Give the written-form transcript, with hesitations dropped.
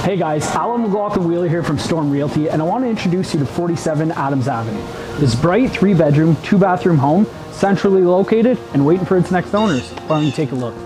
Hey guys, McLaughlin-Wheeler here from Storm Realty, and I want to introduce you to 47 Adams Avenue. This bright 3-bedroom, 2-bathroom home, centrally located and waiting for its next owners. Why don't you take a look?